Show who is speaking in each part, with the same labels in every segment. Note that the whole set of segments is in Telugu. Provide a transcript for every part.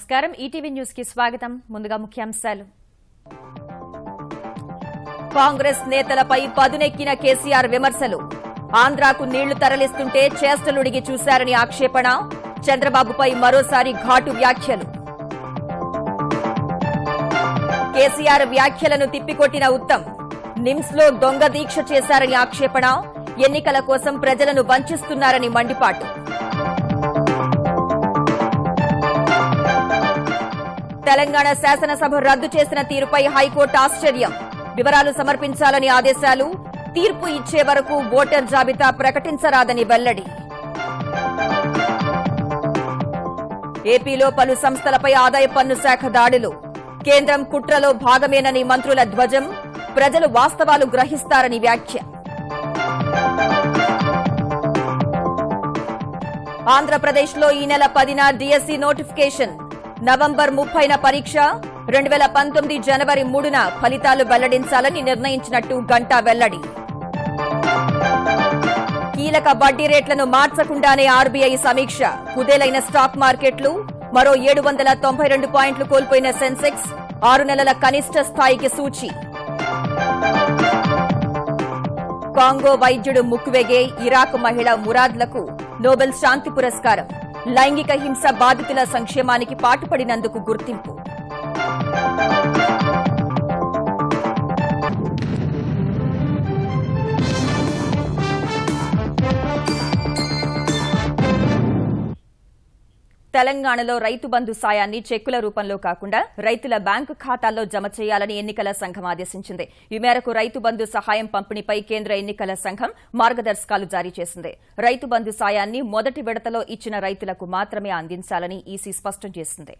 Speaker 1: నమస్కారం ఈటీవీ న్యూస్ కి స్వాగతం ముందుగా ముఖ్యాంశాలు కాంగ్రెస్ నేతలపై పదునెక్కిన కేసీఆర్ విమర్శలు ఆంధ్రాకు నీళ్లు తరలిస్తుంటే చేష్టలుడిగి చూశారని ఆక్షేపణ చంద్రబాబుపై మరోసారి ఘాటు వ్యాఖ్యలు కేసీఆర్ వ్యాఖ్యలను తిప్పికొట్టిన ఉత్తమ్ నిమ్స్ లో దొంగ దీక్ష చేశారని ఆక్షేపణ ఎన్నికల కోసం ప్రజలను వంచిస్తున్నారని మండిపాటు తెలంగాణ శాసనసభ రద్దు చేసిన తీరుపై హైకోర్టు ఆశ్చర్యం వివరాలు సమర్పించాలని ఆదేశాలు తీర్పు ఇచ్చే వరకు ఓటర్ జాబితా ప్రకటించరాదని వెల్లడి ఏపీలో పలు సంస్థలపై ఆదాయ పన్ను శాఖ దాడులు కేంద్రం కుట్రలో భాగమేనని మంత్రుల ధ్వజం ప్రజలు వాస్తవాలు గ్రహిస్తారని వ్యాఖ్య ఆంధ్రప్రదేశ్లో ఈ నెల 10న డిఎస్సి నోటిఫికేషన్ నవంబర్ 30న పరీక్ష 2019 జనవరి 3న ఫలితాలు వెల్లడించాలని నిర్ణయించినట్టు గంటా వెల్లడి కీలక వడ్డీ రేట్లను మార్చకుండానే ఆర్బీఐ సమీక్ష కుదేలైన స్టాక్ మార్కెట్లు మరో 792 పాయింట్లు కోల్పోయిన సెన్సెక్స్ 6 నెలల కనిష్ట స్థాయికి సూచి కాంగో వైద్యుడు ముక్వెగే ఇరాక్ మహిళ మురాద్లకు నోబెల్ శాంతి పురస్కారం లైంగిక హింస బాధితుల సంక్షేమానికి పాటుపడినందుకు గుర్తింపు తెలంగాణలో రైతు బంధు సాయాన్ని చెక్కుల రూపంలో కాకుండా రైతుల బ్యాంకు ఖాతాల్లో జమ చేయాలని ఎన్నికల సంఘం ఆదేశించింది ఈ మేరకు రైతు బంధు సహాయం పంపిణీపై కేంద్ర ఎన్నికల సంఘం మార్గదర్శకాలు జారీ చేసింది రైతు బంధు సాయాన్ని మొదటి విడతలో ఇచ్చిన రైతులకు మాత్రమే అందించాలని ఈసీ స్పష్టం చేసింది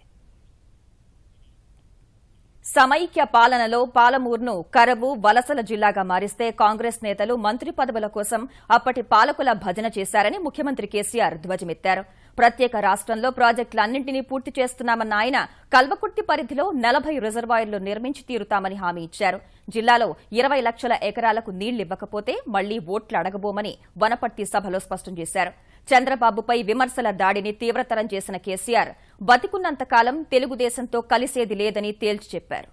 Speaker 1: సమైక్య పాలనలో పాలమూరును కరవు వలసల జిల్లాగా మారిస్తే కాంగ్రెస్ నేతలు మంత్రి పదవుల కోసం అప్పటి పాలకుల భజన చేశారని ముఖ్యమంత్రి కేసీఆర్ ధ్వజమెత్తారు ప్రత్యేక రాష్ట్రంలో ప్రాజెక్టులన్నింటినీ పూర్తి చేస్తున్నామన్న ఆయన కల్వకుర్తి పరిధిలో 40 రిజర్వాయర్లు నిర్మించి తీరుతామని హామీ ఇచ్చారు జిల్లాలో 20 లక్షల ఎకరాలకు నీళ్లివ్వకపోతే మళ్లీ ఓట్లు అడగబోమని వనపర్తి సభలో స్పష్టం చేశారు చంద్రబాబుపై విమర్శల దాడిని తీవ్రతరం చేసిన కేసీఆర్ బతికున్నంతకాలం తెలుగుదేశంతో కలిసేది లేదని తేల్చి చెప్పారు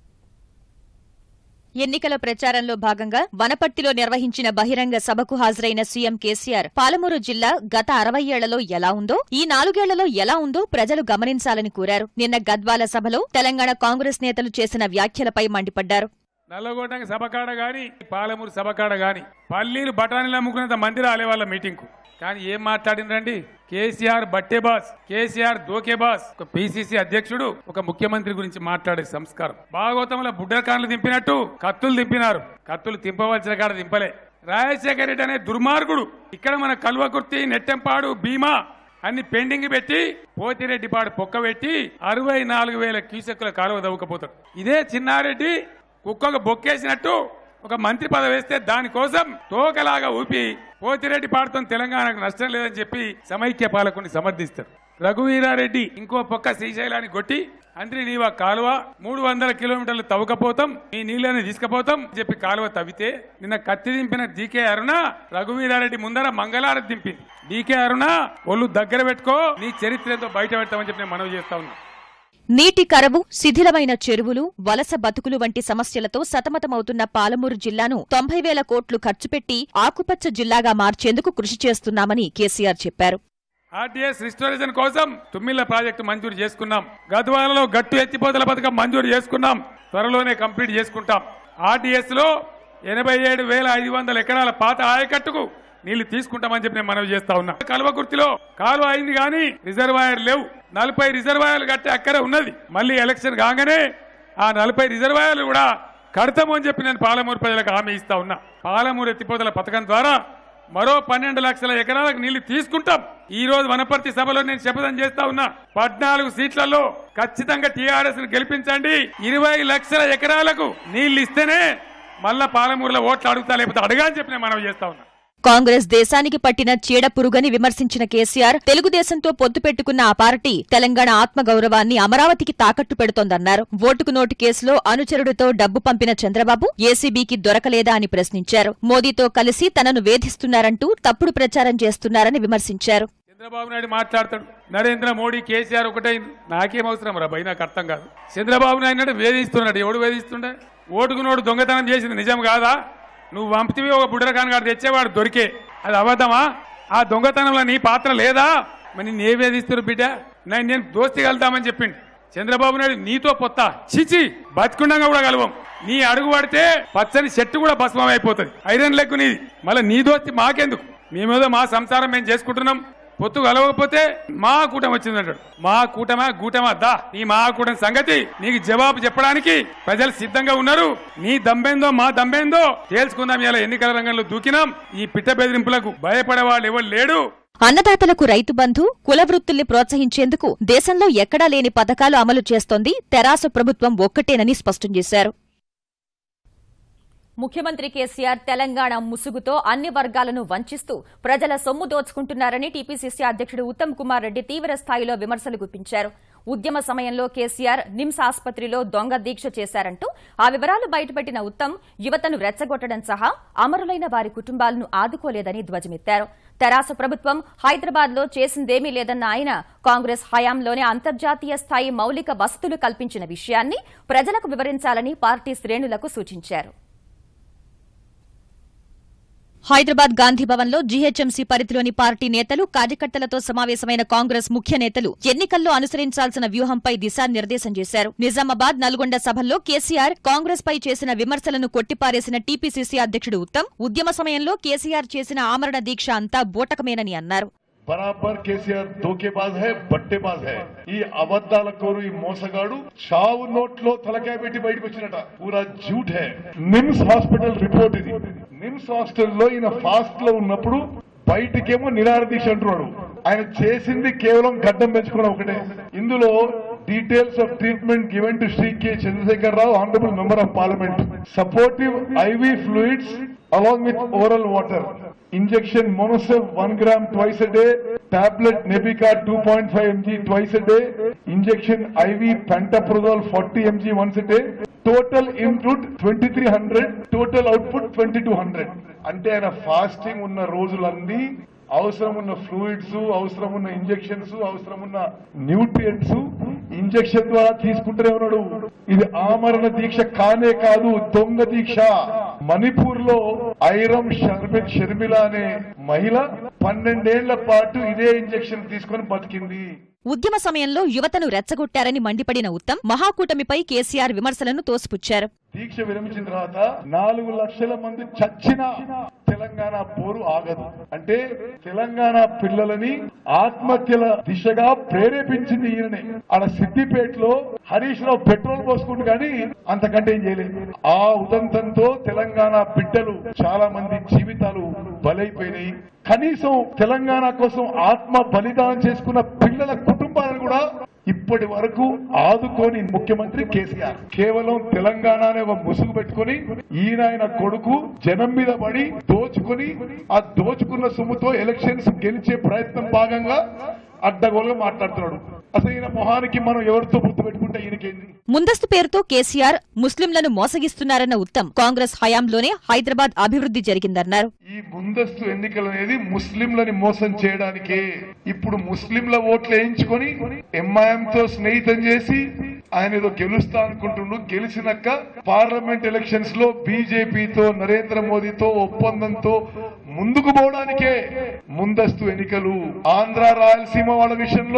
Speaker 1: ఎన్నికల ప్రచారంలో భాగంగా వనపర్తిలో నిర్వహించిన బహిరంగ సభకు హాజరైన సీఎం కేసీఆర్ పాలమూరు జిల్లా గత 60 ఏళ్లలో ఎలా ఉందో ఈ 4 ఏళ్లలో ఎలా ఉందో ప్రజలు గమనించాలని కోరారు నిన్న గద్వాల సభలో తెలంగాణ కాంగ్రెస్ నేతలు చేసిన వ్యాఖ్యలపై మండిపడ్డారు
Speaker 2: నల్లగొండ సభకాడ గాని పాలమూరు సభకాడ గాని పల్లీలు బఠానీలు అమ్ముకున్నంత మంది రాలే వాళ్ళ మీటింగ్ కు కానీ ఏం మాట్లాడినరండి కేసీఆర్ బట్టే బాస్ కేసీఆర్ దోకే బాస్ ఒక పిసిసి అధ్యక్షుడు ఒక ముఖ్యమంత్రి గురించి మాట్లాడే సంస్కారం భాగవతంలో బుడ్డకాన్లు దింపినట్టు కత్తులు దింపినారు కత్తులు తింపవలసిన కాడ దింపలే రాజశేఖర రెడ్డి అనే దుర్మార్గుడు ఇక్కడ మన కల్వకుర్తి నెట్టెంపాడు భీమా అన్ని పెండింగ్ పెట్టి పోతిరెడ్డిపాడు పొక్క పెట్టి 64,000 క్యూసెక్కుల కాలువ దవ్వుకపోతాడు ఇదే చిన్నారెడ్డి కుక్కకు బొక్కేసినట్టు ఒక మంత్రి పదవి వేస్తే దానికోసం తోకలాగా ఊపి పోతిరెడ్డి పాడుతో తెలంగాణకు నష్టం లేదని చెప్పి సమైక్య పాలకుని సమర్థిస్తారు రఘువీరారెడ్డి ఇంకో పక్క శ్రీశైలాన్ని కొట్టి అంద్రి నీవా కాలువ 300 కిలోమీటర్లు తవ్వకపోతాం ఈ నీళ్ళని తీసుకుపోతాం చెప్పి కాలువ తవ్వితే నిన్న కత్తి దింపిన డీకే అరుణ రఘువీరారెడ్డి ముందర మంగళారతి దింపింది డీకే అరుణ ఒళ్ళు దగ్గర పెట్టుకో నీ చరిత్రతో బయట పెడతామని చెప్పి నేను మనవి చేస్తా ఉన్నా
Speaker 1: నీటి కరవు శిథిలమైన చెరువులు వలస బతుకులు వంటి సమస్యలతో సతమతమవుతున్న పాలమూరు జిల్లాను 90,000 కోట్లు ఖర్చు పెట్టి ఆకుపచ్చ జిల్లాగా మార్చేందుకు కృషి చేస్తున్నామని కేసీఆర్ చెప్పారు
Speaker 2: ఆర్టీఎస్ రిస్టోరేషన్ కోసం తుమ్మిళ్ల ప్రాజెక్టు మంజూరు చేసుకున్నాం గద్వాలలో గట్టు ఎత్తిపోతల పథకం మంజూరు చేసుకున్నాం త్వరలోనే కంప్లీట్ చేసుకుంటాం ఆర్టీఎస్ లో 87,500 ఎకరాల పాత ఆయకట్టుకు నీళ్లు తీసుకుంటామని చెప్పి నేను మనవి చేస్తా ఉన్నా కల్వకుర్తిలో కాలువ అయింది కానీ రిజర్వాయర్ లేవు 40 రిజర్వాయర్లు కట్టే అక్కడే ఉన్నది మళ్ళీ ఎలక్షన్ కాగానే ఆ 40 రిజర్వాయర్లు కూడా కడతాము అని చెప్పి నేను పాలమూరు ప్రజలకు హామీ ఇస్తా ఉన్నా పాలమూరు ఎత్తిపోతల పథకం ద్వారా మరో 12 లక్షల ఎకరాలకు నీళ్లు తీసుకుంటాం ఈ రోజు వనపర్తి సభలో నేను శపథం చేస్తా ఉన్నా 14 సీట్లలో ఖచ్చితంగా టీఆర్ఎస్ ను గెలిపించండి 20 లక్షల ఎకరాలకు నీళ్లు ఇస్తేనే మళ్ళా పాలమూరులో ఓట్లు అడుగుతా లేకపోతే అడగా అని చెప్పి నేను మనవి చేస్తా ఉన్నా
Speaker 1: కాంగ్రెస్ దేశానికి పట్టిన చీడ పురుగని విమర్శించిన కేసీఆర్ తెలుగుదేశంతో పొత్తు పెట్టుకున్న ఆ పార్టీ తెలంగాణ ఆత్మగౌరవాన్ని అమరావతికి తాకట్టు పెడుతోందన్నారు ఓటుకు నోటు కేసులో అనుచరుడితో డబ్బు పంపిన చంద్రబాబు ఏసీబీకి దొరకలేదా అని ప్రశ్నించారు మోదీతో కలిసి తనను వేధిస్తున్నారంటూ తప్పుడు ప్రచారం చేస్తున్నారని విమర్శించారు
Speaker 2: చంద్రబాబు నాయుడు మాట్లాడతాడు, నరేంద్ర మోడీ కేసీఆర్ ఒకటైంది. నాకేం అవసరం రా భయ్, నాకు అర్థం కాదు. చంద్రబాబు నాయుడు వేధిస్తున్నాడు. ఎవడు వేధిస్తుండే? ఓటుకునోడు దొంగతనం చేసింది నిజం కాదా? నువ్వు పంపితివి, ఒక బుడ్డరకాన్ గారు తెచ్చేవాడు దొరికే, అది అబద్ధమా? ఆ దొంగతనంలో నీ పాత్ర లేదా? మరి నేను ఏ వేధిస్తున్నారు బిడ్డ? నేను దోస్తి కలుద్దామని చెప్పిండు చంద్రబాబు నాయుడు. నీతో పొత్త చిచి, బతుకుండగా కూడా కలవం. నీ అడుగు పడితే పచ్చని చెట్టు కూడా భస్మం అయిపోతుంది. ఐరన్ లెగ్గు నీది. మళ్ళీ నీ దోస్తి మాకెందుకు? మేమేదో మా సంసారం మేము చేసుకుంటున్నాం. పొత్తు కలవకపోతే మా కూటమి వచ్చిందంటాడు. మా కూటమా గూటమా దా, నీ మా కూటమి సంగతి నీకు జవాబు చెప్పడానికి ప్రజలు సిద్ధంగా ఉన్నారు. నీ దమ్మేందో మా దమ్మేందో తేల్చుకుందాం. ఇలా ఎన్నికల రంగంలో దూకినాం. ఈ పిట్ట బెదిరింపులకు భయపడేవాళ్ళు ఎవరు లేడు.
Speaker 1: అన్నదాతలకు రైతు బంధు, కుల వృత్తుల్ని ప్రోత్సహించేందుకు దేశంలో ఎక్కడా లేని పథకాలు అమలు చేస్తోంది తెరాస ప్రభుత్వం ఒక్కటేనని స్పష్టం చేశారు. ముఖ్యమంత్రి కేసీఆర్ తెలంగాణ ముసుగుతో అన్ని వర్గాలను వంచిస్తూ ప్రజల సొమ్ము దోచుకుంటున్నారని టీపీసీసీ అధ్యక్షుడు ఉత్తమ్ కుమార్ రెడ్డి తీవ్ర స్థాయిలో విమర్శలు గుప్పించారు. ఉద్యమ సమయంలో కేసీఆర్ నిమ్స్ ఆసుపత్రిలో దొంగ దీక్ష చేశారంటూ ఆ వివరాలు బయటపెట్టిన ఉత్తమ్ యువతను రెచ్చగొట్టడం సహా అమరులైన వారి కుటుంబాలను ఆదుకోలేదని ధ్వజమెత్తారు. తెరాస ప్రభుత్వం హైదరాబాద్లో చేసిందేమీ లేదన్న ఆయన కాంగ్రెస్ హయాంలోనే అంతర్జాతీయ స్థాయి మౌలిక వసతులు కల్పించిన విషయాన్ని ప్రజలకు వివరించాలని పార్టీ శ్రేణులకు సూచించారు. హైదరాబాద్ గాంధీభవన్లో జీహెచ్ఎంసీ పరిధిలోని పార్టీ నేతలు, కార్యకర్తలతో సమావేశమైన కాంగ్రెస్ ముఖ్య నేతలు ఎన్నికల్లో అనుసరించాల్సిన వ్యూహంపై దిశానిర్దేశం చేశారు. నిజామాబాద్, నల్గొండ సభల్లో కేసీఆర్ కాంగ్రెస్ పై చేసిన విమర్శలను కొట్టిపారేసిన టీపీసీసీ అధ్యక్షుడు ఉత్తమ్ ఉద్యమ సమయంలో కేసీఆర్ చేసిన ఆమరణ దీక్ష అంతా బూటకమేనని అన్నారు.
Speaker 3: బరాబర్ కేసీఆర్ దోకేబాజ్ హై, బట్టేబాజ్ హై. ఈ అబద్దాల కోరు, ఈ మోసగాడు చావు నోట్లో తలకాయ పెట్టి బయటకు వచ్చినట. పూరా జూట్ హై. నిమ్స్ హాస్పిటల్ రిపోర్ట్ ఇది. నిమ్స్ హాస్పిటల్లో ఈయన ఫాస్ట్ లో ఉన్నప్పుడు బయటకేమో నిరారదీక్ష అంటున్నాడు. ఆయన చేసింది కేవలం గడ్డం పెంచుకున్న ఒకటే. ఇందులో details of treatment given to Shri K Chandrasekhar Rao, honourable member of parliament. Supportive IV fluids along with oral water, injection monosef 1 gram twice a day, tablet Nebica 2.5 mg twice a day, injection IV pantoprazole 40 mg once a day, total input 2300, total output 2200. అంటే ఆయన ఫాస్టింగ్ ఉన్న రోజులన్నీ అవసరం ఉన్న ఫ్లూయిడ్స్, అవసరం ఉన్న ఇంజెక్షన్స్, అవసరం ఉన్న న్యూట్రియంట్స్ ఇంజెక్షన్ ద్వారా తీసుకుంటూనే ఉన్నాడు. ఇది ఆమరణ దీక్ష కానే కాదు, దొంగ దీక్ష. మణిపూర్ లో ఐరం షర్మిల అనే మహిళ 12 ఏళ్ల పాటు ఇదే ఇంజెక్షన్ తీసుకుని బతికింది.
Speaker 1: ఉద్యమ సమయంలో యువతను రెచ్చగొట్టారని మండిపడిన ఉత్తమ్ మహాకూటమిపై కేసీఆర్ విమర్శలను తోసిపుచ్చారు.
Speaker 3: దీక్ష విరమించిన తర్వాత 4 లక్షల మంది చచ్చిన తెలంగాణ పోరు ఆగదు. అంటే తెలంగాణ పిల్లలని ఆత్మహత్యల దిశగా ప్రేరేపించింది ఈయననే. ఆడ సిద్దిపేటలో హరీష్ రావు పెట్రోల్ పోసుకుంటూ కానీ అంతకంటే ఏం చేయలేదు. ఆ ఉదంతంతో తెలంగాణ బిడ్డలు చాలా మంది జీవితాలు బలైపోయినాయి. కనీసం తెలంగాణ కోసం ఆత్మ బలిదానం చేసుకున్న పిల్లల కుటుంబాలను కూడా ఇప్పటి వరకు ఆదుకోని ముఖ్యమంత్రి కేసీఆర్. కేవలం తెలంగాణ అనే ఒక ముసుగు పెట్టుకుని ఈయన కొడుకు జనం మీద పడి దోచుకుని ఆ దోచుకున్న సొమ్ముతో ఎలక్షన్స్ గెలిచే ప్రయత్నం భాగంగా అడ్డగోలుగా మాట్లాడుతున్నాడు. అసలు ఈయన మొహానికి మనం ఎవరితో గుర్తు పెట్టుకుంటే ఈయనకేంది?
Speaker 1: ముందస్తు పేరుతో కేసీఆర్ ముస్లింలను మోసగిస్తున్నారన్న ఉత్తమ్ కాంగ్రెస్ హయాంలోనే హైదరాబాద్ అభివృద్ధి జరిగిందన్నారు.
Speaker 3: ఈ ముందస్తు ఎన్నికలు అనేది ముస్లింలని మోసం చేయడానికే. ఇప్పుడు ముస్లింల ఓట్లు వేయించుకొని ఎంఐఎంతో స్నేహితం చేసి ఆయన ఏదో గెలుస్తా అనుకుంటుండు. గెలిచినాక పార్లమెంట్ ఎలక్షన్స్ లో బీజేపీతో, నరేంద్ర మోదీతో ఒప్పందంతో ముందుకు పోవడానికే ముందస్తు ఎన్నికలు. ఆంధ్ర, రాయలసీమ వాళ్ళ విషయంలో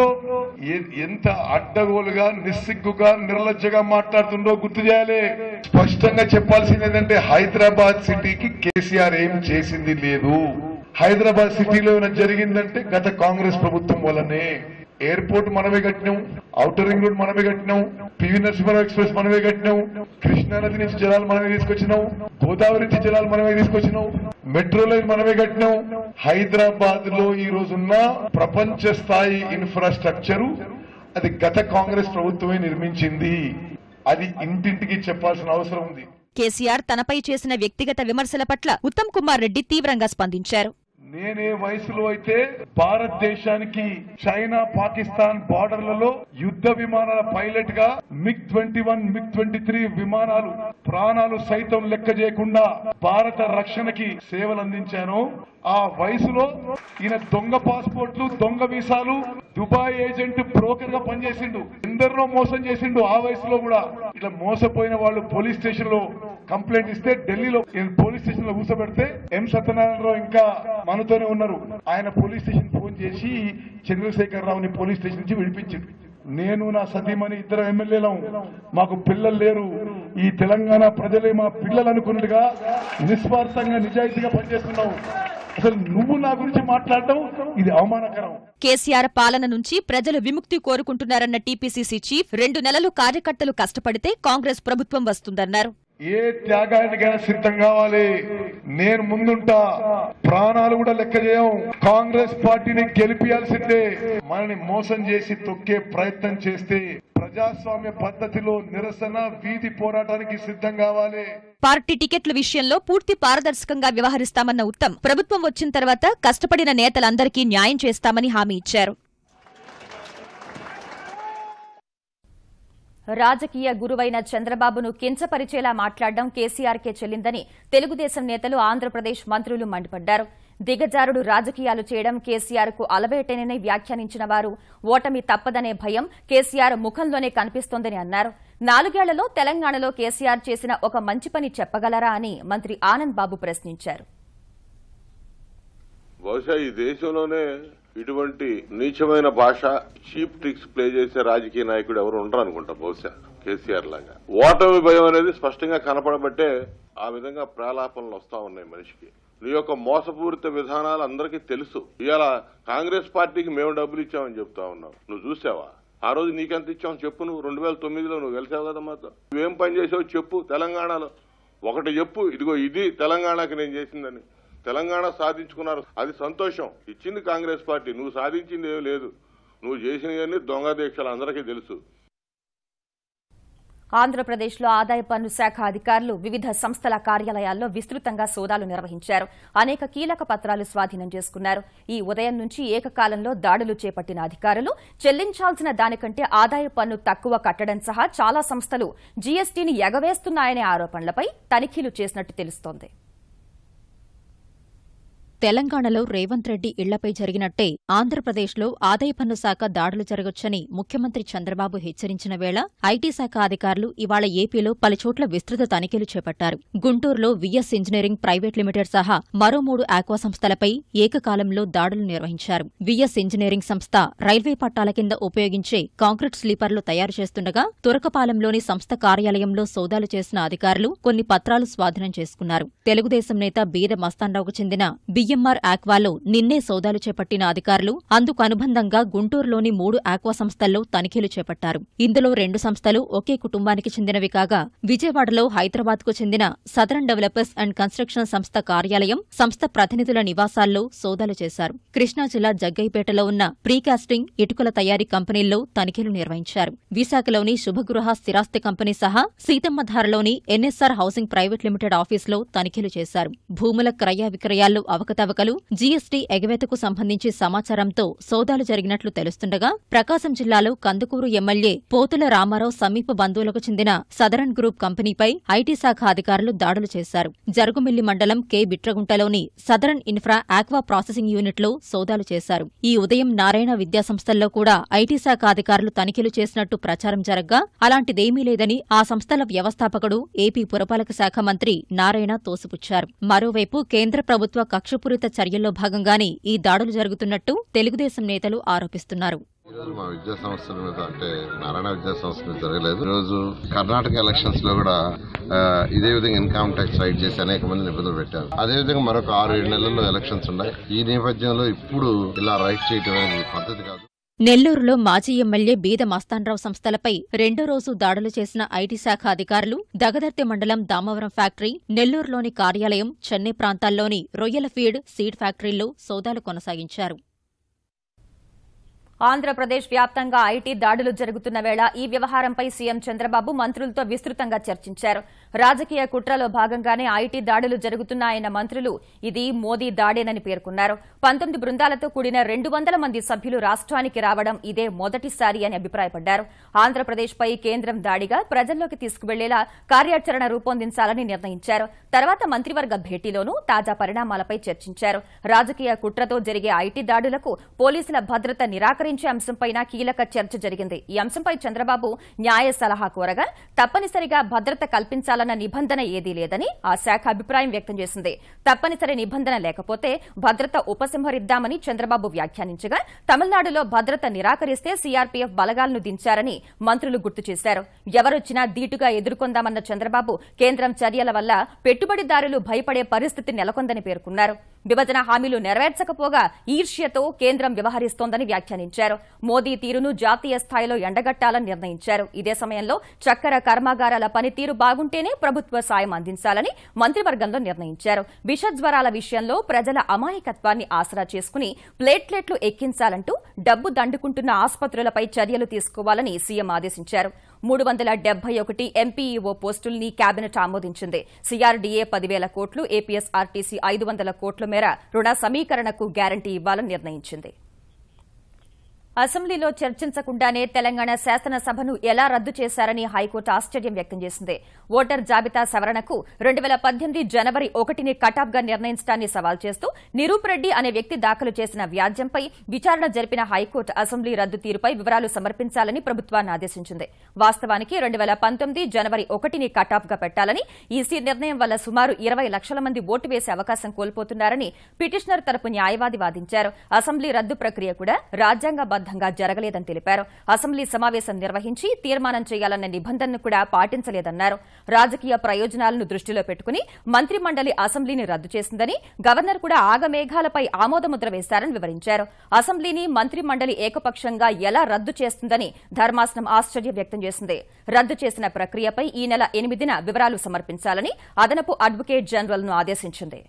Speaker 3: ఎంత అడ్డగోలుగా, నిస్సిగ్గుగా, నిర్లజ్జగా మాట్లాడుతుండో గుర్తు చేయాలి. స్పష్టంగా చెప్పాల్సింది ఏంటంటే హైదరాబాద్ సిటీకి కేసీఆర్ ఏం చేసింది లేదు. హైదరాబాద్ సిటీలో ఏమైనా జరిగిందంటే గత కాంగ్రెస్ ప్రభుత్వం వల్లనే. ఎయిర్పోర్ట్ మనమే కట్టినాం, ఔటర్ రింగ్ రోడ్ మనమే కట్టినాం, పివి నరసింహారావు ఎక్స్ప్రెస్ మనమే కట్టినాం, కృష్ణానది నుంచి జలాలు మనమే తీసుకొచ్చినాం, గోదావరి నుంచి జలాలు మనమే తీసుకొచ్చినాం, మెట్రో లైన్ మనమే కట్టినాం. హైదరాబాద్ లో ఈ రోజున్న ప్రపంచ స్థాయి ఇన్ఫ్రాస్ట్రక్చరు అది గత కాంగ్రెస్ ప్రభుత్వమే నిర్మించింది. అది ఇంటింటికి చెప్పాల్సిన అవసరం ఉంది.
Speaker 1: కేసీఆర్ తనపై చేసిన వ్యక్తిగత విమర్శల పట్ల ఉత్తమ్ కుమార్ రెడ్డి తీవ్రంగా స్పందించారు.
Speaker 3: నేనే వయసులో అయితే భారతదేశానికి చైనా పాకిస్తాన్ బార్డర్లలో యుద్ధ విమానాల పైలట్ గా MiG-21 MiG-23 విమానాలు ప్రాణాలు సైతం లెక్క చేయకుండా భారత రక్షణకి సేవలు అందించాను. ఆ వయసులో ఈయన దొంగ పాస్పోర్ట్లు, దొంగ వీసాలు, దుబాయ్ ఏజెంట్, బ్రోకర్ గా పనిచేసిండు. ఎందరినో మోసం చేసిండు. ఆ వయసులో కూడా ఇట్లా మోసపోయిన వాళ్ళు పోలీస్ స్టేషన్ లో కంప్లైంట్ ఇస్తే ఢిల్లీలో పోలీస్ స్టేషన్ లో కూర్చోబెడితే ఎం సత్యనారాయణరావు ఇంకా మనతోనే ఉన్నారు. ఆయన పోలీస్ స్టేషన్ ఫోన్ చేసి చంద్రశేఖర్ రావుని పోలీస్ స్టేషన్ నుంచి విడిపించిండు. నేను నా సతీమణి ఇద్దరు ఎమ్మెల్యేలం, మాకు పిల్లలు లేరు. ఈ తెలంగాణ ప్రజలే మా పిల్లలు అనుకున్నట్టుగా నిస్వార్థంగా నిజాయితీగా పనిచేస్తున్నావు. అసలు నువ్వు నా గురించి మాట్లాడటం ఇది అవమానకరం.
Speaker 1: కేసీఆర్ పాలన నుంచి ప్రజలు విముక్తి కోరుకుంటున్నారన్న టీపీసీసీ చీఫ్ 2 నెలలు కార్యకర్తలు కష్టపడితే కాంగ్రెస్ ప్రభుత్వం వస్తుందన్నారు.
Speaker 3: ఏ త్యాగానికైనా సిద్ధం కావాలి. నేను ముందుంటా. ప్రాణాలు కూడా లెక్క చేయం. కాంగ్రెస్ పార్టీని గెలిపియాల్సిందే. మనని మోసం చేసి తొక్కే ప్రయత్నం చేస్తే ప్రజాస్వామ్య పద్ధతిలో నిరసన, వీధి పోరాటానికి సిద్ధం కావాలి. పార్టీ టికెట్ల విషయంలో పూర్తి పారదర్శకంగా వ్యవహరిస్తామన్న ఉత్తమ్ ప్రభుత్వం వచ్చిన తర్వాత కష్టపడిన నేతలందరికీ న్యాయం చేస్తామని హామీ ఇచ్చారు. రాజకీయ గురువైన చంద్రబాబును కించపరిచేలా మాట్లాడడం కేసీఆర్కే చెల్లిందని తెలుగుదేశం నేతలు, ఆంధ్రప్రదేశ్ మంత్రులు మండిపడ్డారు. దిగజారుడు రాజకీయాలు చేయడం కేసీఆర్కు అలవేటేనని వ్యాఖ్యానించిన వారు ఓటమి తప్పదనే భయం కేసీఆర్ ముఖంలోనే కనిపిస్తోందని అన్నారు. 4 ఏళ్లలో తెలంగాణలో కేసీఆర్ చేసిన ఒక మంచి పని చెప్పగలరా అని మంత్రి ఆనంద్ బాబు ప్రశ్నించారు.
Speaker 4: బహుశా ఈ దేశంలోనే ఇటువంటి నీచమైన భాష, చీప్ ట్రిక్స్ ప్లే చేసే రాజకీయ నాయకుడు ఎవరు ఉండరు అనుకుంటా. బహుశా కేసీఆర్ లాగా ఓటమి భయం అనేది స్పష్టంగా కనపడబట్టే ఆ విధంగా ప్రాలాపనలు వస్తా ఉన్నాయి మనిషికి. నీ యొక్క మోసపూరిత విధానాలు అందరికీ తెలుసు. ఇవాళ కాంగ్రెస్ పార్టీకి మేము డబ్బులు ఇచ్చామని చెప్తా ఉన్నావు. నువ్వు చూసావా? ఆ రోజు నీకెంత ఇచ్చావు చెప్పు. నువ్వు 2009లో నువ్వు గెలిచావు కదా మాతో. నువ్వేం పని చేసావు చెప్పు. తెలంగాణలో ఒకటి చెప్పు, ఇదిగో ఇది తెలంగాణకి నేను చేసిందని. తెలంగాణ సాధించుకున్నారు, అది సంతోషం. ఇచ్చింది కాంగ్రెస్ పార్టీ, నువ్వు సాధించింది ఏమీ లేదు. నువ్వు చేసినవన్నీ దొంగ దీక్షలు అందరికీ తెలుసు.
Speaker 1: ఆంధ్రప్రదేశ్లో ఆదాయ పన్ను శాఖ అధికారులు వివిధ సంస్థల కార్యాలయాల్లో విస్తృతంగా సోదాలు నిర్వహించారు. అనేక కీలక పత్రాలు స్వాధీనం చేసుకున్నారు. ఈ ఉదయం నుంచి ఏకకాలంలో దాడులు చేపట్టిన అధికారులు చెల్లించాల్సిన దానికంటే ఆదాయ పన్ను తక్కువ కట్టడం సహా చాలా సంస్థలు జీఎస్టీని ఎగవేస్తున్నాయనే ఆరోపణలపై తనిఖీలు చేసినట్టు తెలుస్తోంది. తెలంగాణలో రేవంత్ రెడ్డి ఇళ్లపై జరిగినట్టే ఆంధ్రప్రదేశ్లో ఆదాయ పన్ను శాఖ దాడులు జరగొచ్చని ముఖ్యమంత్రి చంద్రబాబు హెచ్చరించిన వేళ ఐటీ శాఖ అధికారులు ఇవాళ ఏపీలో పలుచోట్ల విస్తృత తనిఖీలు చేపట్టారు. గుంటూరులో విఎస్ ఇంజనీరింగ్ ప్రైవేట్ లిమిటెడ్ సహా మరో 3 ఆక్వా సంస్థలపై ఏకకాలంలో దాడులు నిర్వహించారు. విఎస్ ఇంజనీరింగ్ సంస్థ రైల్వే పట్టాల కింద ఉపయోగించే కాంక్రీట్ స్లీపర్లు తయారు చేస్తుండగా తురకపాలెంలోని సంస్థ కార్యాలయంలో సోదాలు చేసిన అధికారులు కొన్ని పత్రాలు స్వాధీనం చేసుకున్నారు. తెలుగుదేశం నేత బీద మస్తాన్రావుకు చెందిన బిఎంఆర్ ఆక్వాలో నిన్నే సోదాలు చేపట్టిన అధికారులు అందుకు అనుబంధంగా గుంటూరులోని 3 ఆక్వా సంస్థల్లో తనిఖీలు చేపట్టారు. ఇందులో 2 సంస్థలు ఒకే కుటుంబానికి చెందినవి కాగా విజయవాడలో హైదరాబాద్కు చెందిన సదరన్ డెవలపర్స్ అండ్ కన్స్ట్రక్షన్ సంస్థ కార్యాలయం, సంస్థ ప్రతినిధుల నివాసాల్లో సోదాలు చేశారు. కృష్ణా జిల్లా జగ్గయ్యపేటలో ఉన్న ప్రీకాస్టింగ్ ఇటుకల తయారీ కంపెనీల్లో తనిఖీలు నిర్వహించారు. విశాఖలోని శుభగృహ స్థిరాస్తి కంపెనీ సహా సీతమ్మధారలోని ఎన్ఎస్ఆర్ హౌసింగ్ ప్రైవేట్ లిమిటెడ్ ఆఫీసులో తనిఖీలు చేశారు. భూముల క్రయ విక్రయాల్లో అవకతవకలు, జీఎస్టీ ఎగవేతకు సంబంధించి సమాచారంతో సోదాలు జరిగినట్లు తెలుస్తుండగా ప్రకాశం జిల్లాలో కందుకూరు ఎమ్మెల్యే పోతుల రామారావు సమీప బంధువులకు చెందిన సదరన్ గ్రూప్ కంపెనీపై ఐటీ శాఖ అధికారులు దాడులు చేశారు. జరుగుమిల్లి మండలం కె బిట్రగుంటలోని సదరన్ ఇన్ఫ్రా ఆక్వా ప్రాసెసింగ్ యూనిట్లో సోదాలు చేశారు. ఈ ఉదయం నారాయణ విద్యాసంస్థల్లో కూడా ఐటీ శాఖ అధికారులు తనిఖీలు చేసినట్టు ప్రచారం జరగ్గా అలాంటిదేమీ లేదని ఆ సంస్థల వ్యవస్థాపకుడు ఏపీ పురపాలక శాఖ మంత్రి నారాయణ తోసిపుచ్చారు. మరోవైపు కేంద్ర ప్రభుత్వ కక్షపూరిత చర్యల్లో భాగంగానే ఈ దాడులు జరుగుతున్నట్టు తెలుగుదేశం నేతలు ఆరోపిస్తున్నారు.
Speaker 5: ఈరోజు మా విద్యా సంస్థల మీద అంటే నారాయణ విద్యా సంస్థ మీద జరగలేదు. ఈరోజు కర్ణాటక ఎలక్షన్స్ లో కూడా ఇదే విధంగా ఇన్కమ్ ట్యాక్స్ రైడ్ చేసి అనేక మందిని ఇబ్బందులు పెట్టారు. అదేవిధంగా మరొక 6-7 నెలల్లో ఎలక్షన్స్ ఉన్నాయి. ఈ నేపథ్యంలో ఇప్పుడు ఇలా రైడ్ చేయడం అనేది పద్ధతి కాదు.
Speaker 1: నెల్లూరులో మాజీ ఎమ్మెల్యే బీద మస్తాన్రావు సంస్థలపై 2వ రోజు దాడులు చేసిన ఐటీ శాఖ అధికారులు దగదర్తి మండలం దామవరం ఫ్యాక్టరీ, నెల్లూరులోని కార్యాలయం, చెన్నై ప్రాంతాల్లోని రొయ్యల ఫీడ్, సీడ్ ఫ్యాక్టరీల్లో సోదాలు కొనసాగించారు. ఆంధ్రప్రదేశ్ వ్యాప్తంగా ఐటీ దాడులు జరుగుతున్న వేళ ఈ వ్యవహారంపై సీఎం చంద్రబాబు మంత్రులతో విస్తృతంగా చర్చించారు. రాజకీయ కుట్రలో భాగంగానే ఐటీ దాడులు జరుగుతున్నాయన్న మంత్రులు ఇది మోదీ దాడేనని పేర్కొన్నారు. 19 బృందాలతో కూడిన 200 మంది సభ్యులు రాష్ట్రానికి రావడం ఇదే మొదటిసారి అని అభిప్రాయపడ్డారు. ఆంధ్రప్రదేశ్పై కేంద్రం దాడిగా ప్రజల్లోకి తీసుకువెళ్లేలా కార్యాచరణ రూపొందించాలని నిర్ణయించారు. తర్వాత మంత్రివర్గ భేటీలోనూ తాజా పరిణామాలపై చర్చించారు. రాజకీయ కుట్రతో జరిగే ఐటీ దాడులకు పోలీసుల భద్రత నిరాకరించే అంశంపై కీలక చర్చ జరిగింది. ఈ అంశంపై చంద్రబాబు న్యాయ సలహా కోరగా తప్పనిసరిగా భద్రత కల్పించాలన్న నిబంధన ఏదీ లేదని ఆ శాఖ అభిప్రాయం వ్యక్తం చేసింది. తప్పనిసరి నిబంధన లేకపోతే భద్రత ఉపసంహరిద్దామని చంద్రబాబు వ్యాఖ్యానించగా తమిళనాడులో భద్రత నిరాకరిస్తే సీఆర్పీఎఫ్ బలగాలను దించారని మంత్రులు గుర్తు చేశారు. ఎవరొచ్చినా ధీటుగా ఎదుర్కొందామన్న చంద్రబాబు కేంద్రం చర్యల వల్ల పెట్టుబడిదారులు భయపడే పరిస్థితి నెలకొందని పేర్కొన్నారు. విభజన హామీలు నెరవేర్చకపోగా ఈర్ష్యతో కేంద్రం వ్యవహరిస్తోందని వ్యాఖ్యానించారు. మోదీ తీరును జాతీయ స్థాయిలో ఎండగట్టాలని నిర్ణయించారు. ఇదే సమయంలో చక్కెర కర్మాగారాల పనితీరు బాగుంటేనే ప్రభుత్వ సాయం అందించాలని మంత్రివర్గంలో నిర్ణయించారు. విషజ్వరాల విషయంలో ప్రజల అమాయకత్వాన్ని ఆసరా చేసుకుని ప్లేట్లెట్లు ఎక్కించాలంటూ డబ్బు దండుకుంటున్న ఆసుపత్రులపై చర్యలు తీసుకోవాలని సీఎం ఆదేశించారు. 371 ఎంపీఈఓ పోస్టుల్ని కేబినెట్ ఆమోదించింది. సీఆర్డీఏ 10,000 కోట్లు, ఏపీఎస్ఆర్టీసీ 500 కోట్ల మేర రుణ సమీకరణకు గ్యారంటీ ఇవ్వాలని నిర్ణయించింది. అసెంబ్లీలో చర్చించకుండానే తెలంగాణ శాసనసభను ఎలా రద్దు చేశారని హైకోర్టు ఆశ్చర్యం వ్యక్తం చేసింది. ఓటర్ జాబితా సవరణకు 2018 జనవరి 1ని కటాఫ్గా నిర్ణయించడాన్ని సవాల్ చేస్తూ నిరూప్ రెడ్డి అనే వ్యక్తి దాఖలు చేసిన వ్యాజ్యంపై విచారణ జరిపిన హైకోర్టు అసెంబ్లీ రద్దు తీరుపై వివరాలు సమర్పించాలని ప్రభుత్వాన్ని ఆదేశించింది. వాస్తవానికి 2019 జనవరి 1ని కటాఫ్గా పెట్టాలని ఈసీ నిర్ణయం వల్ల సుమారు 20 లక్షల మంది ఓటు వేసే అవకాశం కోల్పోతున్నారని పిటిషనర్ తరపు న్యాయవాది వాదించారు. అసెంబ్లీ రద్దు ప్రక్రియ కూడా రాజ్యాంగబద్ద జరగలేదని తెలిపారు. అసెంబ్లీ సమావేశం నిర్వహించి తీర్మానం చేయాలన్న నిబంధనను కూడా పాటించలేదన్నారు. రాజకీయ ప్రయోజనాలను దృష్టిలో పెట్టుకుని మంత్రిమండలి అసెంబ్లీని రద్దు చేసిందని, గవర్నర్ కూడా ఆగమేఘాలపై ఆమోదముద్ర వేశారని వివరించారు. అసెంబ్లీని మంత్రిమండలి ఏకపక్షంగా ఎలా రద్దు చేస్తుందని ధర్మాసనం ఆశ్చర్యం వ్యక్తం చేసింది. రద్దు చేసిన ప్రక్రియపై ఈ నెల 8న వివరాలు సమర్పించాలని అదనపు అడ్వకేట్ జనరల్ను ఆదేశించింది.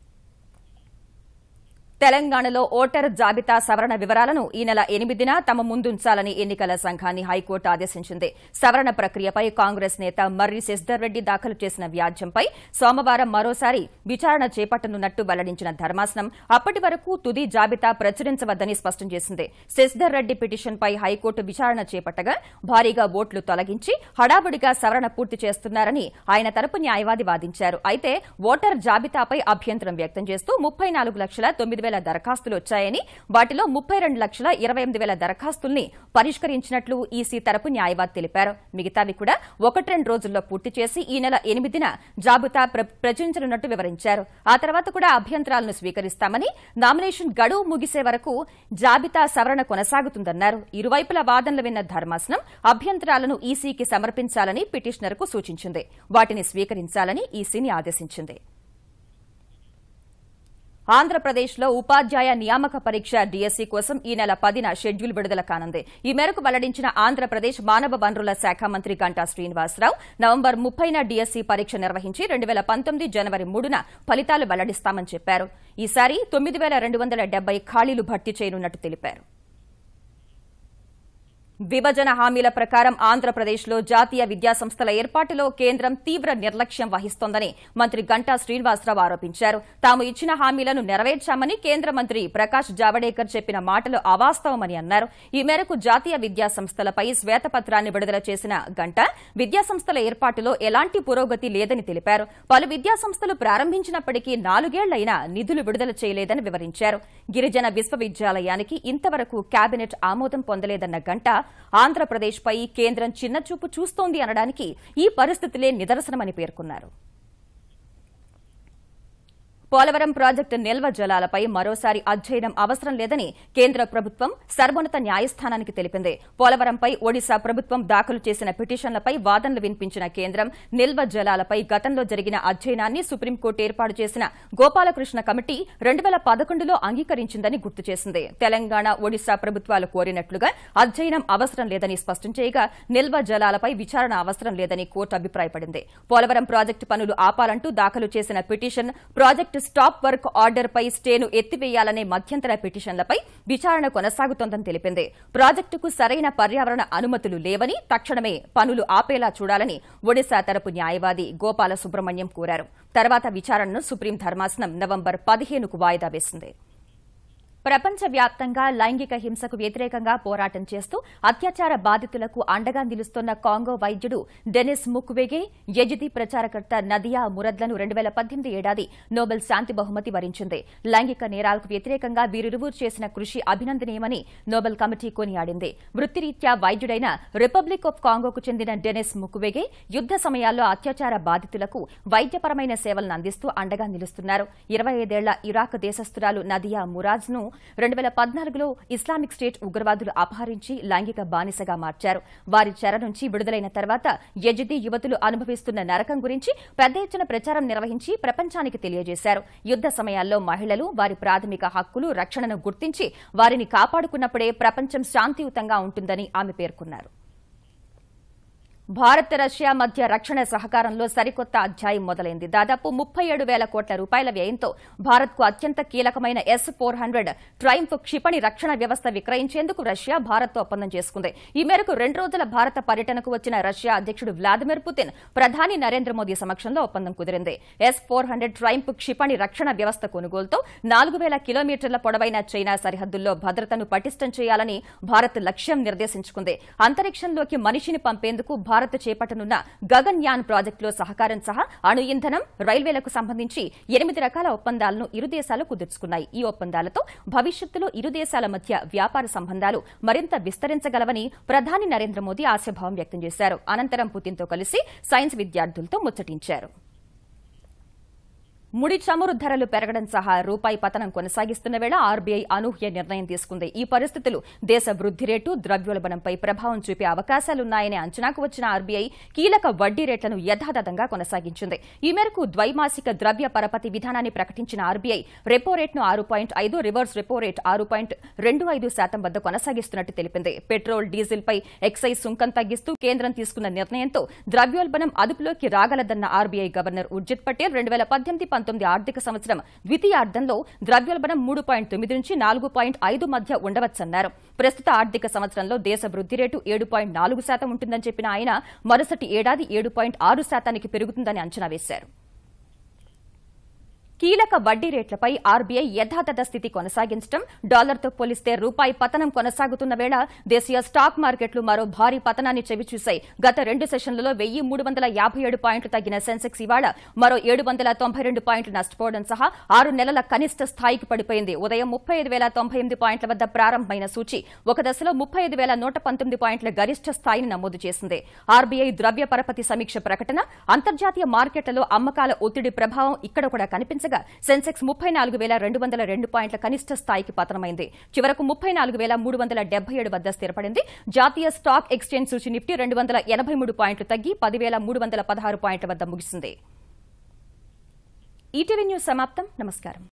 Speaker 1: తెలంగాణలో ఓటర్ జాబితా సవరణ వివరాలను ఈ నెల 8న తమ ముందుంచాలని ఎన్నికల సంఘాన్ని హైకోర్టు ఆదేశించింది. సవరణ ప్రక్రియపై కాంగ్రెస్ నేత మర్రి శశిధర్ రెడ్డి దాఖలు చేసిన వ్యాజ్యంపై సోమవారం మరోసారి విచారణ చేపట్టనున్నట్టు వెల్లడించిన ధర్మాసనం అప్పటి వరకు తుది జాబితా ప్రచురించవద్దని స్పష్టం చేసింది. శశిధర్ రెడ్డి పిటిషన్పై హైకోర్టు విచారణ చేపట్టగా భారీగా ఓట్లు తొలగించి హడావుడిగా సవరణ పూర్తి చేస్తున్నారని ఆయన తరపు న్యాయవాది వాదించారు. అయితే ఓటర్ జాబితాపై అభ్యంతరం వ్యక్తం చేస్తూ 34,09,000 దరఖాస్తులు వచ్చాయని, వాటిలో 32,28,000 దరఖాస్తుల్ని పరిష్కరించినట్లు ఈసీ తరపు న్యాయవాది తెలిపారు. మిగతావి కూడా 1-2 రోజుల్లో పూర్తి చేసి ఈ నెల 8న జాబితా ప్రచురించనున్నట్టు వివరించారు. ఆ తర్వాత కూడా అభ్యంతరాలను స్వీకరిస్తామని, నామినేషన్ గడువు ముగిసే వరకు జాబితా సవరణ కొనసాగుతుందన్నారు. ఇరువైపుల వాదనలు విన్న ధర్మాసనం అభ్యంతరాలను ఈసీకి సమర్పించాలని పిటిషనర్కు సూచించింది. వాటిని స్వీకరించాలని ఈసీని ఆదేశించింది. ఆంధ్రప్రదేశ్లో ఉపాధ్యాయ నియామక పరీక్ష డీఎస్సీ కోసం ఈ నెల 10న షెడ్యూల్ విడుదల కానుంది. ఈ మేరకు వెల్లడించిన ఆంధ్రప్రదేశ్ మానవ వనరుల శాఖ మంత్రి గంటా శ్రీనివాసరావు నవంబర్ 30న డీఎస్సీ పరీక్ష నిర్వహించి 2019 జనవరి 3న ఫలితాలు వెల్లడిస్తామని చెప్పారు. ఈసారి 9,270 ఖాళీలు భర్తీ చేయనున్నట్టు తెలిపారు. విభజన హామీల ప్రకారం ఆంధ్రప్రదేశ్లో జాతీయ విద్యాసంస్థల ఏర్పాటులో కేంద్రం తీవ్ర నిర్లక్ష్యం వహిస్తోందని మంత్రి గంటా శ్రీనివాసరావు ఆరోపించారు. తాము ఇచ్చిన హామీలను నెరవేర్చామని కేంద్ర మంత్రి ప్రకాష్ జావడేకర్ చెప్పిన మాటలు అవాస్తవమని అన్నారు. ఈ మేరకు జాతీయ విద్యాసంస్థలపై శ్వేతపత్రాన్ని విడుదల చేసిన గంటా విద్యాసంస్థల ఏర్పాటులో ఎలాంటి పురోగతి లేదని తెలిపారు. పలు విద్యాసంస్థలు ప్రారంభించినప్పటికీ 4 ఏళ్లైనా నిధులు విడుదల చేయలేదని వివరించారు. గిరిజన విశ్వవిద్యాలయానికి ఇంతవరకు కేబినెట్ ఆమోదం పొందలేదన్న గంటా ఆంధ్రప్రదేశ్పై కేంద్రం చిన్నచూపు చూస్తోంది అనడానికి ఈ పరిస్థితులే నిదర్శనమని పేర్కొన్నారు. పోలవరం ప్రాజెక్టు నిల్వ జలాలపై మరోసారి అధ్యయనం అవసరం లేదని కేంద్ర ప్రభుత్వం సర్వోన్నత న్యాయస్థానానికి తెలిపింది. పోలవరంపై ఒడిశా ప్రభుత్వం దాఖలు చేసిన పిటిషన్లపై వాదనలు వినిపించిన కేంద్రం నిల్వ జలాలపై గతంలో జరిగిన అధ్యయనాన్ని సుప్రీంకోర్టు ఏర్పాటు చేసిన గోపాలకృష్ణ కమిటీ 2011లో అంగీకరించిందని గుర్తు చేసింది. తెలంగాణ, ఒడిశా ప్రభుత్వాలు కోరినట్లుగా అధ్యయనం అవసరం లేదని స్పష్టం చేయగా నిల్వ జలాలపై విచారణ అవసరం లేదని కోర్టు అభిప్రాయపడింది. పోలవరం ప్రాజెక్టు పనులు ఆపాలంటూ దాఖలు చేసిన petition project project stop work ఆర్డర్పై స్టేను ఎత్తివేయాలనే మధ్యంతర పిటిషన్లపై విచారణ కొనసాగుతోందని తెలిపింది. ప్రాజెక్టుకు సరైన పర్యావరణ అనుమతులు లేవని, తక్షణమే పనులు ఆపేలా చూడాలని ఒడిశా తరపు న్యాయవాది గోపాల సుబ్రహ్మణ్యం కోరారు. తర్వాత విచారణను సుప్రీం ధర్మాసనం నవంబర్ 15కు వాయిదా వేసింది. ప్రపంచవ్యాప్తంగా లైంగిక హింసకు వ్యతిరేకంగా పోరాటం చేస్తూ అత్యాచార బాధితులకు అండగా నిలుస్తున్న కాంగో వైద్యుడు డెనిస్ ముక్వెగే, యజిది ప్రచారకర్త నదియా మురద్లను 2018 ఏడాది నోబెల్ శాంతి బహుమతి వరించింది. లైంగిక నేరాలకు వ్యతిరేకంగా వీరిరువురు చేసిన కృషి అభినందనీయమని నోబెల్ కమిటీ కొనియాడింది. వృత్తిరీత్యా వైద్యుడైన రిపబ్లిక్ ఆఫ్ కాంగోకు చెందిన డెనిస్ ముక్వెగే యుద్ద సమయాల్లో అత్యాచార బాధితులకు వైద్యపరమైన సేవలను అందిస్తూ అండగా నిలుస్తున్నారు. 25 ఏళ్ల ఇరాక్ దేశస్తురాలు నదియా మురాజ్ను 2014లో ఇస్లామిక్ స్టేట్ ఉగ్రవాదులు అపహరించి లైంగిక బానిసగా మార్చారు. వారి చెర నుంచి విడుదలైన తర్వాత యజిది యువతులు అనుభవిస్తున్న నరకం గురించి పెద్ద ఎత్తున ప్రచారం నిర్వహించి ప్రపంచానికి తెలియజేశారు. యుద్ద సమయాల్లో మహిళలు, వారి ప్రాథమిక హక్కులు, రక్షణను గుర్తించి వారిని కాపాడుకున్నప్పుడే ప్రపంచం శాంతియుతంగా ఉంటుందని ఆమె పేర్కొన్నారు. భారత్ రష్యా మధ్య రక్షణ సహకారంలో సరికొత్త అధ్యాయం మొదలైంది. దాదాపు 37,000 కోట్ల రూపాయల వ్యయంతో భారత్కు అత్యంత కీలకమైన S-400 ట్రైంఫ్ క్షిపణి రక్షణ వ్యవస్థ విక్రయించేందుకు రష్యా భారత్తో ఒప్పందం చేసుకుంది. ఈ మేరకు 2 రోజుల భారత పర్యటనకు వచ్చిన రష్యా అధ్యకుడు వ్లాదిమిర్ పుతిన్, ప్రధాని నరేంద్ర మోదీ సమక్షంలో ఒప్పందం కుదిరింది. S-400 ట్రైంఫ్ క్షిపణి రక్షణ వ్యవస్థ కొనుగోలుతో 4,000 కిలోమీటర్ల పొడవైన చైనా సరిహద్దుల్లో భద్రతను పటిష్టం చేయాలని భారత్ లక్ష్యం నిర్దేశించుకుంది. అంతరిక్షంలోకి మనిషిని పంపేందుకు భారత్ చేపట్టనున్న గగన్యాన్ ప్రాజెక్టులో సహకారం సహా అణు ఇంధనం, రైల్వేలకు సంబంధించి 8 రకాల ఒప్పందాలను ఇరు దేశాలు కుదుర్చుకున్నాయి. ఈ ఒప్పందాలతో భవిష్యత్తులో ఇరు దేశాల మధ్య వ్యాపార సంబంధాలు మరింత విస్తరించగలవని ప్రధాని నరేంద్ర మోదీ ఆశాభావం వ్యక్తం చేశారు. అనంతరం పుతిన్తో కలిసి సైన్స్ విద్యార్థులతో ముచ్చటించారు. ముడి చమురు ధరలు పెరగడం సహా రూపాయి పతనం కొనసాగిస్తున్న వేళ ఆర్బీఐ అనూహ్య నిర్ణయం తీసుకుంది. ఈ పరిస్థితులు దేశ వృద్ధి రేటు, ద్రవ్యోల్బణంపై ప్రభావం చూపే అవకాశాలున్నాయనే అంచనాకు వచ్చిన ఆర్బీఐ కీలక వడ్డీ రేట్లను యథాతథంగా కొనసాగించింది. ఈ మేరకు ద్వైమాసిక ద్రవ్య పరపతి విధానాన్ని ప్రకటించిన ఆర్బీఐ రెపో రేట్ను 6.5, రివర్స్ రెపో రేట్ 6.25% వద్ద కొనసాగిస్తున్నట్టు తెలిపింది. పెట్రోల్, డీజిల్పై ఎక్సైజ్ సుంకం తగ్గిస్తూ కేంద్రం తీసుకున్న నిర్ణయంతో ద్రవ్యోల్బణం అదుపులోకి రాగలదన్న ఆర్బీఐ గవర్నర్ ఉర్జిత్ పటేల్ 2018-19 ఆర్థిక సంవత్సరం ద్వితీయార్థంలో ద్రవ్యోల్బణం 3.9 నుంచి 4.5 మధ్య ఉండవచ్చన్నారు. ప్రస్తుత ఆర్థిక సంవత్సరంలో దేశ వృద్ధి రేటు 7.4% ఉంటుందని చెప్పిన ఆయన మరుసటి ఏడాది 7.6% పెరుగుతుందని అంచనా వేశారు. కీలక వడ్డీ రేట్లపై ఆర్బీఐ యథాతథ స్థితి కొనసాగించడం, డాలర్తో పోలిస్తే రూపాయి పతనం కొనసాగుతున్న వేళ దేశీయ స్టాక్ మార్కెట్లు మరో భారీ పతనాన్ని చవిచూశాయి. గత 2 సెషన్లలో 1,357 పాయింట్లు తగ్గిన సెన్సెక్స్ ఇవాళ మరో 792 పాయింట్లు నష్టపోవడం సహా 6 నెలల కనిష్ట స్థాయికి పడిపోయింది. ఉదయం 35,098 పాయింట్ల వద్ద ప్రారంభమైన సూచి ఒక దశలో 35,119 పాయింట్ల గరిష్ట స్థాయిని నమోదు చేసింది. ఆర్బీఐ ద్రవ్య పరపతి సమీక్ష ప్రకటన, అంతర్జాతీయ మార్కెట్లలో అమ్మకాల ఒత్తిడి ప్రభావం ఇక్కడ కూడా కనిపించగా సెన్సెక్స్ 34,202 పాయింట్ల కనిష్ట స్థాయికి పతనమైంది. చివరకు 34,377 వద్ద స్థిరపడింది. జాతీయ స్టాక్ ఎక్స్చేంజ్ సూచి నిఫ్టీ 283 పాయింట్లు తగ్గి 10,316 పాయింట్ల వద్ద ముగిసింది. ఈటీవీ న్యూస్ సమాప్తం. నమస్కారం.